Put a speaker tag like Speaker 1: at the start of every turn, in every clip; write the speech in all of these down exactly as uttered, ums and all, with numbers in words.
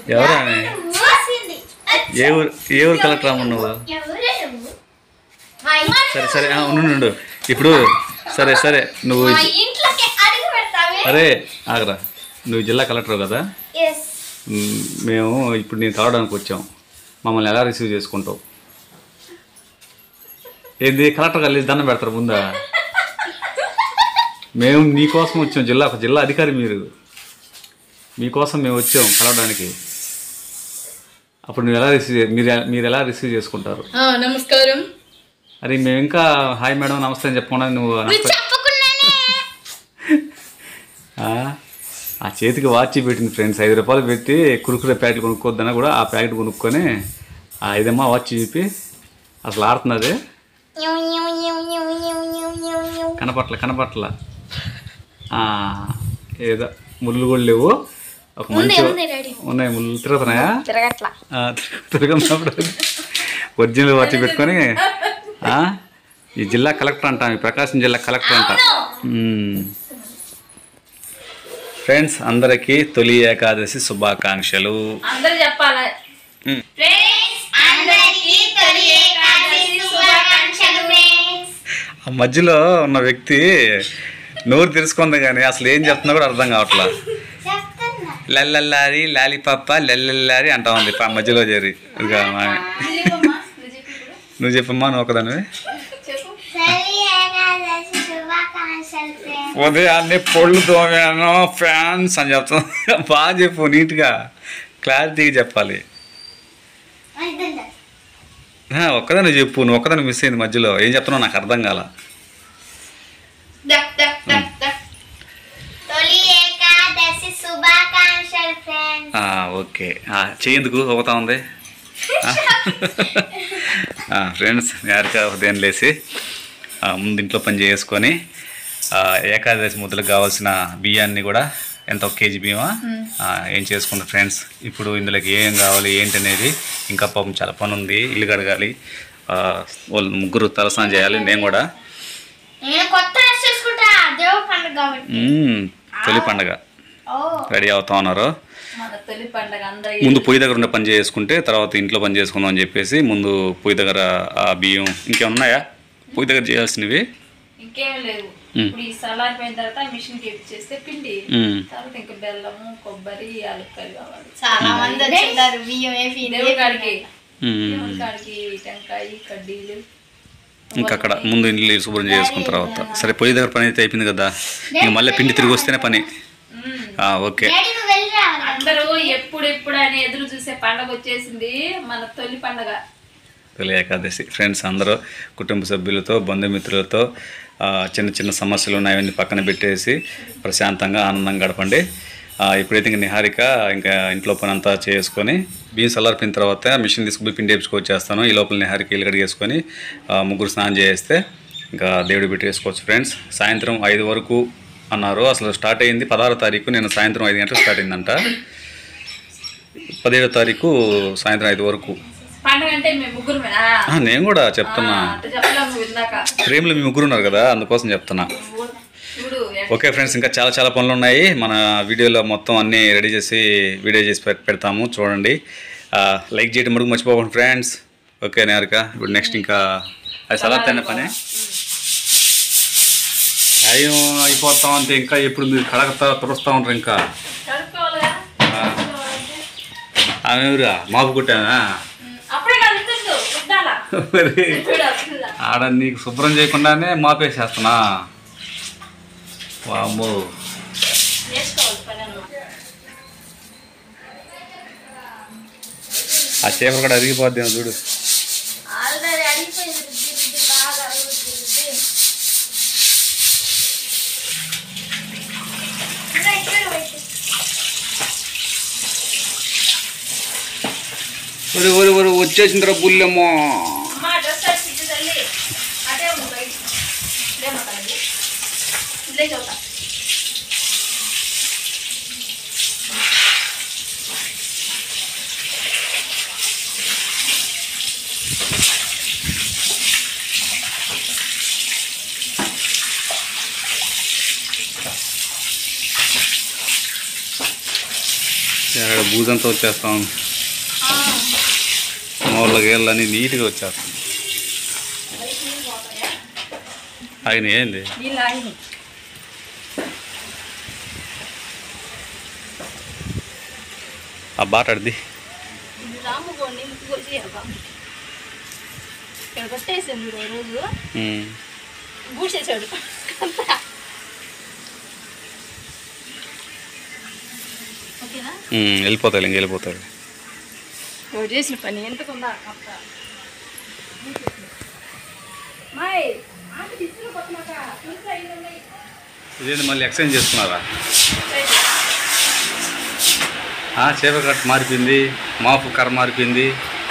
Speaker 1: ఎవరా ఏ ఊరు ఏ ఊరు కలెక్టర్ అమ్మ నువ్వు? సరే సరే ఉండు ఇప్పుడు. సరే సరే నువ్వు అరే ఆగరా, నువ్వు జిల్లా కలెక్టర్ కదా. మేము ఇప్పుడు నేను కలవడానికి వచ్చాం. మమ్మల్ని ఎలా రిసీవ్ చేసుకుంటావు? ఏంది కలెక్టర్ కలిసి దండం పెడతారు ముందా? మేము మీకోసం వచ్చాం, జిల్లా జిల్లా అధికారి మీరు, మీకోసం మేము వచ్చాం కలవడానికి. అప్పుడు నువ్వు ఎలా రిసీవ్ మీరు మీరు ఎలా రిసీవ్ చేసుకుంటారు?
Speaker 2: నమస్కారం.
Speaker 1: అరే మేము ఇంకా హాయ్ మేడం నమస్తే అని చెప్పకుండా నువ్వు ఆ చేతికి వాచ్ పెట్టింది ఫ్రెండ్స్. ఐదు రూపాయలు పెట్టి కురుకురే ప్యాకెట్ కొనుక్కోద్దన్నా కూడా ఆ ప్యాకెట్ కొనుక్కొని ఆ ఐదమ్మా వాచ్ చూపి అసలు ఆడుతున్నది. కనపట్ల కనపట్ల ఏదో ముళ్ళు కూడా లేవు. ఒక మంచి ఉన్నాయి ముళ్ళు తిరుగుతున్నాయా? తిరగనప్పుడు ఒరిజినల్ వాచ్ పెట్టుకొని ఈ జిల్లా కలెక్టర్ అంటాం, ఈ ప్రకాశం జిల్లా కలెక్టర్ అంటాం. ఫ్రెండ్స్ అందరికీ తొలి ఏకాదశి శుభాకాంక్షలు. ఆ మధ్యలో ఉన్న వ్యక్తి నోరు తెరుచుకుంది కానీ అసలు ఏం చెప్తున్నా కూడా అర్థం కావట్లా. లల్లల్లారి లాలిపప్ప లల్లల్లారి అంటా ఉంది ఆ మధ్యలో చేరి. నువ్వు చెప్పమ్మా, నువ్వు ఒకదానివి. ఉదయాన్నే పొళ్ళు తోమాను ఫ్యాన్స్ అని చెప్తాను. బాగా చెప్పు, నీట్గా క్లారిటీగా చెప్పాలి. ఒక్కదాన్ని చెప్పు, నువ్వు ఒక్కదాన్ని మిస్ అయింది మధ్యలో. ఏం చెప్తున్నావు నాకు అర్థం కాల. ఓకే చెయ్యేందుకు అవుతా ఉంది ఫ్రెండ్స్. నేరుగా ఉదయం లేసి ముందు ఇంట్లో పని చేసుకొని ఏకాదశి ముద్దలకు కావాల్సిన బియ్యాన్ని కూడా ఎంత ఒక కేజీ బియ్యమా ఏం చేసుకుంటారు ఫ్రెండ్స్. ఇప్పుడు ఇందులోకి ఏం కావాలి ఏంటి అనేది ఇంకా పాపం చాలా పని ఉంది. ఇల్లు కడగాలి, వాళ్ళు ముగ్గురు తలస్నానం చేయాలి. నేను కూడా తొలి పండగ రెడీ అవుతా ఉన్నారు. ముందు పొయ్యి దగ్గర ఉండే పని చేసుకుంటే తర్వాత ఇంట్లో పని చేసుకుందాం అని చెప్పేసి ముందు పొయ్యి దగ్గర ఆ బియ్యం ఇంకేమున్నాయా పొయ్యి దగ్గర చేయాల్సినవి?
Speaker 2: ఇంకేం లేవు. ఇప్పుడు ఈ సలారిపోయిన తర్వాత మిషన్ కి చేస్తే పిండి, తర్వాత ఇంకా బెల్లము కొబ్బరి యాలక్కాయలు కావాలి. చాలా మంది వచ్చారు బియ్యం వేసి దేవుడి కాడికి దేవుడి కాడికి టెంకాయ కడ్డీలు.
Speaker 1: ఇంకా అక్కడ ముందు ఇంట్లో శుభ్రం చేసుకున్న తర్వాత సరే పొయ్యి దగ్గర పని అయితే అయిపోయింది కదా, ఇంక మళ్ళీ పిండి తిరిగి వస్తేనే పని. ఓకే
Speaker 2: అందరూ ఎప్పుడు ఎప్పుడు అని ఎదురు చూసే పండగ వచ్చేసింది, మన తొలి పండగ
Speaker 1: తొలి ఏకాదశి. ఫ్రెండ్స్ అందరూ కుటుంబ సభ్యులతో బంధుమిత్రులతో చిన్న చిన్న సమస్యలు ఉన్నాయని పక్కన పెట్టేసి ప్రశాంతంగా ఆనందంగా గడపండి. ఇప్పుడైతే ఇంక నిహారిక ఇంకా ఇంట్లో పని అంతా చేసుకొని బియ్యం చల్లారిపోయిన తర్వాత మిషన్ తీసుకుపోయి పిండి వేసుకొచ్చేస్తాను. ఈ లోపల నిహారిక ఇల్లు కడిగేసుకొని ముగ్గురు స్నానం చేస్తే ఇంకా దేవుడి పెట్టేసుకోవచ్చు ఫ్రెండ్స్. సాయంత్రం ఐదు వరకు అన్నారు, అసలు స్టార్ట్ అయ్యింది పదహారో తారీఖు. నేను సాయంత్రం ఐదు గంటలకు స్టార్ట్ అయిందంట. పదిహేడో తారీఖు సాయంత్రం ఐదు వరకు. నేను కూడా చెప్తున్నా, ప్రేమలు మీ ముగ్గురు ఉన్నారు కదా అందుకోసం చెప్తున్నా. ఓకే ఫ్రెండ్స్ ఇంకా చాలా చాలా పనులు ఉన్నాయి. మన వీడియోలో మొత్తం అన్నీ రెడీ చేసి వీడియో చేసి పెడతాము చూడండి. లైక్ చేయడం మటుకు మర్చిపోకండి ఫ్రెండ్స్. ఓకే నేరుగా ఇప్పుడు నెక్స్ట్ ఇంకా అది సలాడ్ తినే పని అయ్యో అయిపోతాం అంటే ఇంకా ఎప్పుడు మీరు కడగతా తుడుస్తూ ఉంటారు. ఇంకా ఆమెరా మాపు కొట్టానా మరి ఆడ నీకు శుభ్రం చేయకుండానే మాపేసేస్తున్నా. వామ్మో ఆ చేపలు కూడా అరిగిపోద్దేమో చూడు. ఒరి ఒరి ఒరి వచ్చేసిందిరా బుల్లెమ్మో. బూజంతా వచ్చేస్తాం, మూల గేళ్ళని నీట్గా వచ్చేస్తాం. ఆయన ఏంది ఆ బాటాడిది
Speaker 2: పూసేసాడు.
Speaker 1: వెళ్ళిపోతాడు ఇంక వెళ్ళిపోతాడు.
Speaker 2: చేసిన పని ఎంతకుందా
Speaker 1: ఇదేంటి మళ్ళీ ఎక్స్చేంజ్ చేసుకున్నారా? చేప కట్ట మారిపోయింది, మాపు కర్ర మారిపోయింది.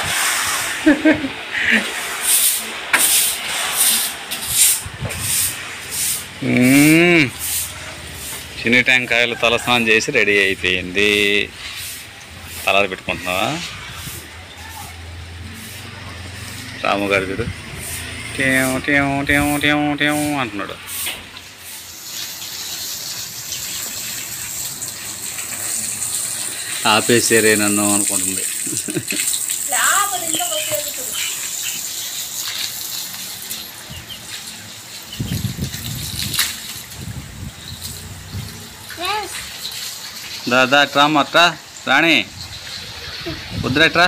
Speaker 1: చిన్ని టెంకాయలు తలస్నానం చేసి రెడీ అయిపోయింది. తలాది పెట్టుకుంటున్నావా? రాముగారు చూడు టేం టేం టేం టేం టేం అంటున్నాడు. ఆపేసారే నన్ను అనుకుంటుంది. దాదా ట్రామ్ అట్రా రాణి వద్దురట్రా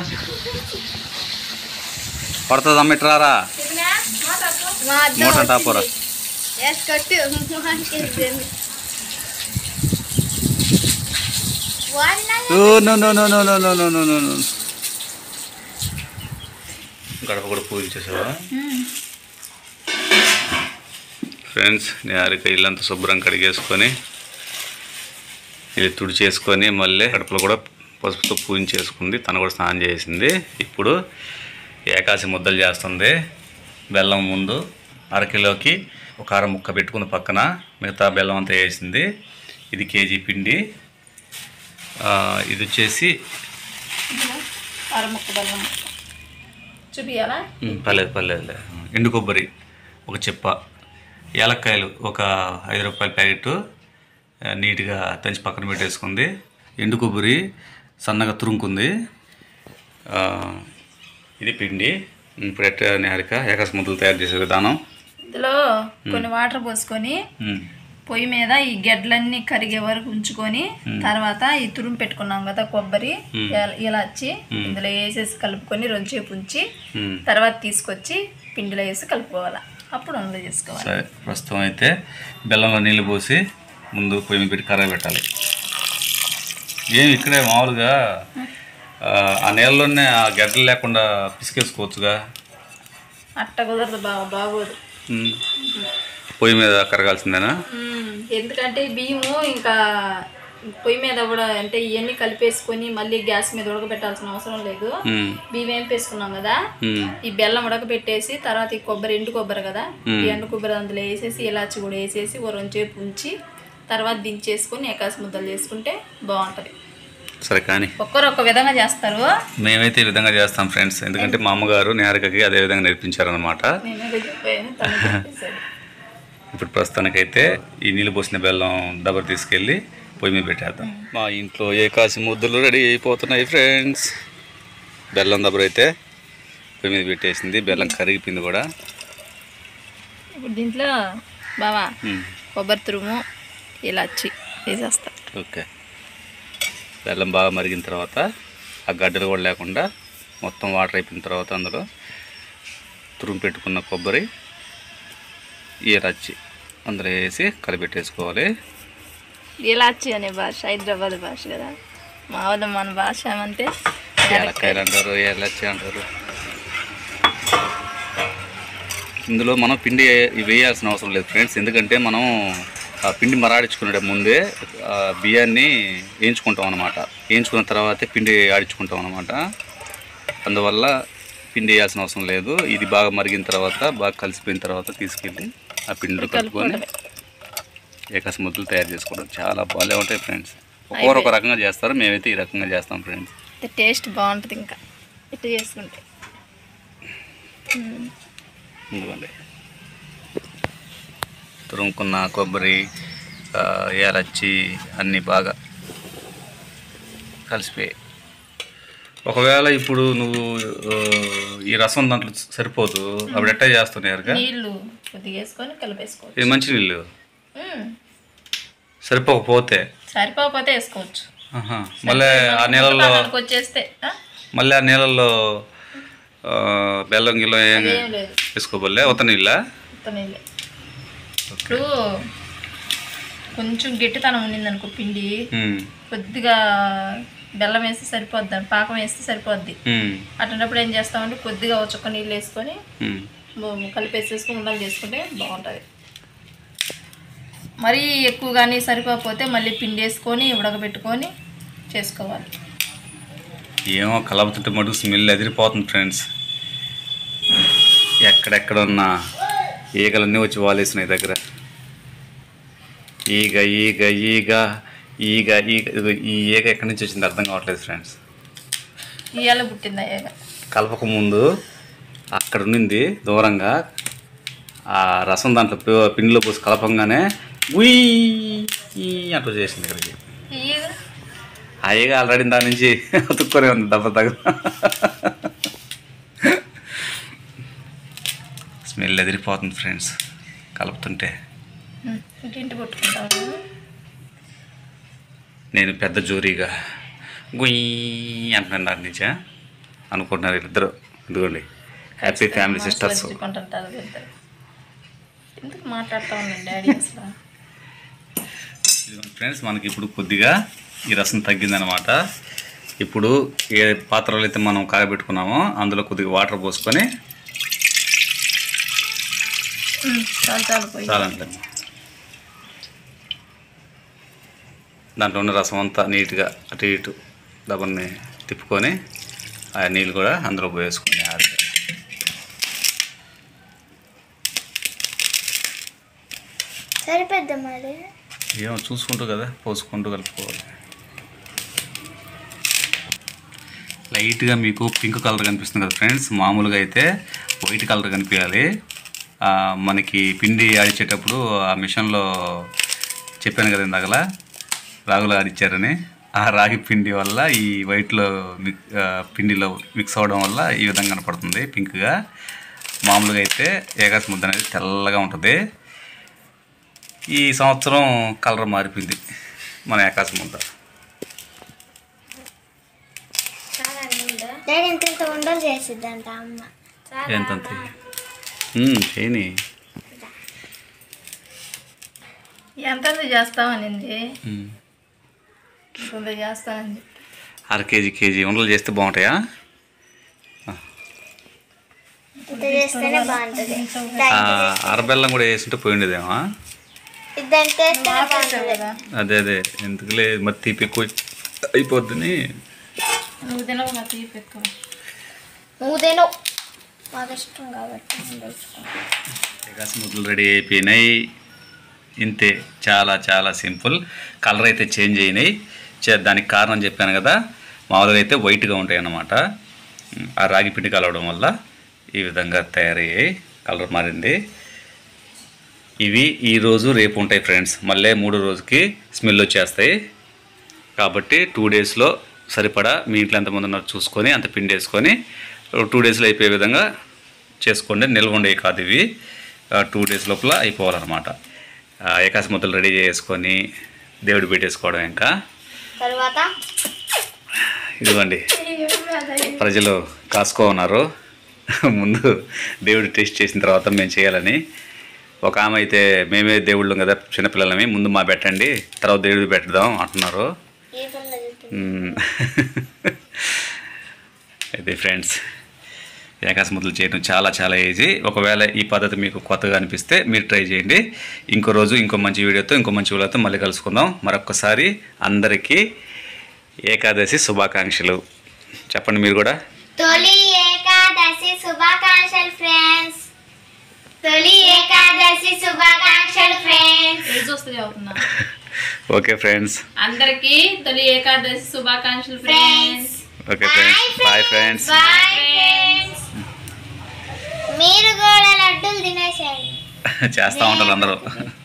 Speaker 1: పడుతుంది అమ్మ ఇట్రారా మోటార్ టాపరా. గడప కూడా పూజించేసావా? ఫ్రెండ్స్ నిహారిక ఇల్లంతా శుభ్రం కడిగేసుకొని ఇది తుడిచేసుకొని మళ్ళీ గడపలో కూడా పసుపుతో పూజించేసుకుంది. తను కూడా స్నానం చేసింది. ఇప్పుడు ఏకాశి ముద్దలు చేస్తుంది. బెల్లం ముందు అరకిలోకి ఒక అర ముక్క పెట్టుకున్న పక్కన మిగతా బెల్లం అంతా వేసింది. ఇది కేజీ పిండి. ఇది వచ్చేసి
Speaker 2: అరముక్క బెల్లం చూపియాలా?
Speaker 1: పర్లేదు పర్లేదు. ఎండు కొబ్బరి ఒక చెప్ప, ఏలక్కాయలు ఒక ఐదు రూపాయల ప్యాకెట్ నీట్గా దంచి పక్కన పెట్టేసుకుంది. ఎండు కొబ్బరి సన్నగా తురుముకుంది. ఇది పిండి. ఇప్పుడు ఎట్లా నిహారిక ఏకాశి ముద్దలు తయారు చేసే విధానం.
Speaker 2: ఇందులో కొన్ని వాటర్ పోసుకొని పొయ్యి మీద ఈ గెడ్లన్నీ కరిగే వరకు ఉంచుకొని తర్వాత ఈ తురుము పెట్టుకున్నాం కదా కొబ్బరి ఇలాచి ఇందులో వేసేసి కలుపుకొని రెండుసేపు ఉంచి తర్వాత తీసుకొచ్చి పిండిలో వేసి కలుపుకోవాలి. అప్పుడు అందులో చేసుకోవాలి.
Speaker 1: సరే, ప్రస్తుతం అయితే బెల్లంలో నీళ్ళు పోసి ముందు పొయ్యి మీద పెట్టి కర్ర పెట్టాలి. ఏమి ఇక్కడే మామూలుగా ఆ నీళ్ళలోనే ఆ గడ్డలు లేకుండా పిసికేసుకోవచ్చుగా.
Speaker 2: అట్ట కుదరదు బాగా, బాగోదు.
Speaker 1: పొయ్యి మీద కరగాల్సిందేనా?
Speaker 2: ఎందుకంటే బియ్యము ఇంకా పొయ్యి మీద కూడా అంటే ఇవన్నీ కలిపేసుకొని మళ్ళీ గ్యాస్ మీద ఉడకబెట్టాల్సిన అవసరం లేదు. బియ్యం ఏం వేసుకున్నాం కదా, ఈ బెల్లం ఉడకబెట్టేసి తర్వాత ఈ కొబ్బరి ఎండు కొబ్బరి కదా, ఈ ఎండు కొబ్బరి అందులో వేసేసి ఇలాచి కూడా వేసేసి ఓ రెండుసేపు ఉంచి తర్వాత దించేసుకొని ఏకాశి ముద్దలు చేసుకుంటే బాగుంటుంది.
Speaker 1: సరే కానీ
Speaker 2: ఒక్కరు ఒక్క విధంగా చేస్తారు.
Speaker 1: మేమైతే ఈ విధంగా చేస్తాం ఫ్రెండ్స్. ఎందుకంటే మా అమ్మగారు నిహారికకి అదే విధంగా నేర్పించారనమాట. ఇప్పుడు ప్రస్తుతానికైతే ఈ నీళ్ళు పోసిన బెల్లం దబర్ తీసుకెళ్ళి పొయ్యి మీద పెట్టేద్దాం. మా ఇంట్లో ఏకాశి ముద్దలు రెడీ అయిపోతున్నాయి ఫ్రెండ్స్. బెల్లం దబర్ అయితే పొయ్యి మీద పెట్టేసింది. బెల్లం కరిగిపోయింది కూడా.
Speaker 2: ఇప్పుడు దీంట్లో బావా కొబ్బరి తురుము ఇలాచి వేసేస్తా.
Speaker 1: ఓకే. బెల్లం బాగా మరిగిన తర్వాత ఆ గడ్డలు కూడా లేకుండా మొత్తం వాటర్ అయిపోయిన తర్వాత అందులో తురుము పెట్టుకున్న కొబ్బరి ఇలాచి అందులో వేసి కలిపెట్టేసుకోవాలి.
Speaker 2: ఇలాచి అనే భాష హైదరాబాద్ భాష కదా, మా వాళ్ళు మన భాష అంటే
Speaker 1: ఏలక్కాయలు అంటారు, ఇలాచి అంటారు. ఇందులో మనం పిండి వేయాల్సిన అవసరం లేదు ఫ్రెండ్స్. ఎందుకంటే మనం ఆ పిండి మరాడించుకునే ముందే బియ్యాన్ని వేయించుకుంటాం అనమాట. వేయించుకున్న తర్వాతే పిండి ఆడించుకుంటాం అనమాట. అందువల్ల పిండి వేయాల్సిన అవసరం లేదు. ఇది బాగా మరిగిన తర్వాత బాగా కలిసిపోయిన తర్వాత తీసుకెళ్ళి ఆ పిండిలో కలుపుకొని ఏకాశి ముద్దలు తయారు చేసుకోవడం చాలా బాగా ఉంటాయి ఫ్రెండ్స్. ఒక్కొక్కరు ఒక రకంగా చేస్తారు, మేమైతే ఈ రకంగా చేస్తాం ఫ్రెండ్స్.
Speaker 2: టేస్ట్ బాగుంటుంది ఇంకా ఇట్లా చేసుకుంటే.
Speaker 1: ఇదిగోండి తురుముకున్న కొబ్బరి, ఏలచ్చి అన్నీ బాగా కలిసిపోయి. ఒకవేళ ఇప్పుడు నువ్వు ఈ రసం దాంట్లో సరిపోదు, అప్పుడు ఎట్టా చేస్తున్నాయి?
Speaker 2: నీళ్ళు కొద్దిగా వేసుకొని కలిపేసుకోవచ్చు.
Speaker 1: ఇది మంచి నీళ్ళు సరిపోకపోతే
Speaker 2: సరిపోకపోతే వేసుకోవచ్చు.
Speaker 1: మళ్ళీ ఆ నీళ్ళల్లో
Speaker 2: వచ్చేస్తే
Speaker 1: మళ్ళీ ఆ నీళ్ళల్లో బెల్లం గిల్లం ఏం వేసుకోబోలే? ఉత్త నీళ్ళ?
Speaker 2: ఉత్త నీళ్ళే. ఇప్పుడు కొంచెం గట్టితనం ఉండింది అనుకో పిండి, కొద్దిగా బెల్లం వేస్తే సరిపోద్ది, పాకం వేస్తే సరిపోద్ది. అటువంటిప్పుడు ఏం చేస్తామంటే కొద్దిగా చుక్క నీళ్ళు వేసుకొని కలిపేసేసుకొని ఉండలు చేసుకుంటే బాగుంటుంది. మరీ ఎక్కువ కానీ సరిపోకపోతే మళ్ళీ పిండి వేసుకొని ఉడకబెట్టుకొని చేసుకోవాలి.
Speaker 1: ఏమో కలుపుతుంటే మటుకు స్మెల్ ఎదిరిపోతుంది ఫ్రెండ్స్. ఎక్కడెక్కడ ఉన్న ఈగలన్నీ వచ్చి వాలేసినాయి దగ్గర. ఈగ ఈగ ఈగ ఈగ ఈగ ఈ ఈగ ఎక్కడి నుంచి వచ్చింది అర్థం కావట్లేదు ఫ్రెండ్స్.
Speaker 2: ఇవాళ పుట్టింది ఈగ. కలపక
Speaker 1: ముందు అక్కడ ఉన్నింది దూరంగా, ఆ రసం దాంట్లో పిండిలో పోసి కలపంగానే ఉయ్ అంటూ చేసింది ఇక్కడికి. ఆ ఈగ ఆల్రెడీ దాని నుంచి అతుక్కొనే ఉంది దెబ్బ దగ్గర. స్మెల్ ఎదిరిపోతుంది ఫ్రెండ్స్ కలుపుతుంటే. నేను పెద్ద జోరీగా గుయ్యి అంటున్నాను దాని నుంచా అనుకుంటున్నారు వీళ్ళిద్దరు. ఇదిగోండి హ్యాపీ ఫ్యామిలీ సిస్టర్స్. ఫ్రెండ్స్ మనకి ఇప్పుడు కొద్దిగా ఈ రసం తగ్గిందనమాట. ఇప్పుడు ఏ పాత్రలో అయితే మనం కాగబెట్టుకున్నామో అందులో కొద్దిగా వాటర్ పోసుకొని చాలండి దాంట్లో ఉన్న రసం అంతా నీట్గా అటు ఇటు డబ్బుని తిప్పుకొని ఆ నీళ్ళు కూడా అందులో పోయేసుకుని ఆడి
Speaker 3: సరిపోద్దా మరి?
Speaker 1: ఏమో చూసుకుంటూ కదా పోసుకుంటూ కలుపుకోవాలి. లైట్గా మీకు పింక్ కలర్ కనిపిస్తుంది కదా ఫ్రెండ్స్, మామూలుగా అయితే వైట్ కలర్ కనిపించాలి. మనకి పిండి ఆడిచ్చేటప్పుడు ఆ మిషన్లో చెప్పాను కదా ఇందాకలా రాగులు ఆడిచ్చారని, ఆ రాగి పిండి వల్ల ఈ వైట్లో మిక్ పిండిలో మిక్స్ అవ్వడం వల్ల ఈ విధంగా కనపడుతుంది పింక్గా. మామూలుగా అయితే ఏకాశి ముద్ద అనేది తెల్లగా ఉంటుంది. ఈ సంవత్సరం కలర్ మారిపోయింది మన ఏకాశి ముద్ద. ఎంతంత చేయని
Speaker 2: ఎంత చేస్తామనింది చేస్తానండి.
Speaker 1: అర కేజీ కేజీ ఉండలు చేస్తే బాగుంటాయా? అరబెల్లం కూడా వేసింటే పోయిండేదేమో. అదే అదే ఎందుకులే మరి తీపి ఎక్కువ అయిపోద్దని.
Speaker 2: నువ్వు తినవు నా తీపి ఎక్కువ.
Speaker 3: నువ్వు తినవు మాకు ఇష్టం కాబట్టి.
Speaker 1: ఏకాశి ముద్దలు రెడీ అయిపోయినాయి. ఇంతే, చాలా చాలా సింపుల్. కలర్ అయితే చేంజ్ అయినాయి. దానికి కారణం చెప్పాను కదా, మామూలుగా అయితే వైట్గా ఉంటాయి అన్నమాట. ఆ రాగి పిండి కలవడం వల్ల ఈ విధంగా తయారయ్యాయి, కలర్ మారింది. ఇవి ఈరోజు రేపు ఉంటాయి ఫ్రెండ్స్. మళ్ళీ మూడో రోజుకి స్మెల్ వచ్చేస్తాయి. కాబట్టి టూ డేస్లో సరిపడా మీ ఇంట్లో ఎంతమంది ఉన్నారు చూసుకొని అంత పిండి వేసుకొని టూ డేస్లో అయిపోయే విధంగా చేసుకోండి. నిల్వ ఉండేవి కాదు ఇవి, టూ డేస్ లోపల అయిపోవాలన్నమాట. ఏకాశి ముద్దలు రెడీ చేసుకొని దేవుడు పెట్టేసుకోవడం. ఇంకా
Speaker 3: తర్వాత
Speaker 1: ఇదిగోండి ప్రజలు కాసుకో ఉన్నారు. ముందు దేవుడు టేస్ట్ చేసిన తర్వాత మేము చేయాలని. ఒక ఆమె అయితే మేమే దేవుళ్ళు కదా చిన్నపిల్లలమే, ముందు మా పెట్టండి తర్వాత దేవుడు పెడదాం అంటున్నారు. అయితే ఫ్రెండ్స్ ఏకాశి ముద్దలు చేయడం చాలా చాలా ఈజీ. ఒకవేళ ఈ పద్ధతి మీకు కొత్తగా అనిపిస్తే మీరు ట్రై చేయండి. ఇంకో రోజు ఇంకో మంచి వీడియోతో ఇంకో మంచి వీడియోతో మళ్ళీ కలుసుకుందాం. మరొకసారి అందరికీ ఏకాదశి శుభాకాంక్షలు చెప్పండి మీరు కూడా.
Speaker 3: తొలి ఏకాదశి శుభాకాంక్షలు ఫ్రెండ్స్. తొలి ఏకాదశి శుభాకాంక్షలు ఫ్రెండ్స్.
Speaker 1: ఓకే ఫ్రెండ్స్,
Speaker 2: అందరికీ తొలి ఏకాదశి శుభాకాంక్షలు friends.
Speaker 1: Okay friends, bye friends.
Speaker 3: మీరు కూడా లడ్డూలు తినేసేయండి.
Speaker 1: చేస్తూ ఉంటారు అందరూ.